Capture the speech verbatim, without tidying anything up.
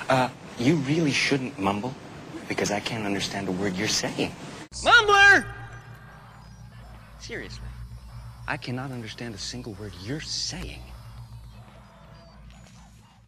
Uh, you really shouldn't mumble, because I can't understand a word you're saying. Mumbler! Seriously, I cannot understand a single word you're saying.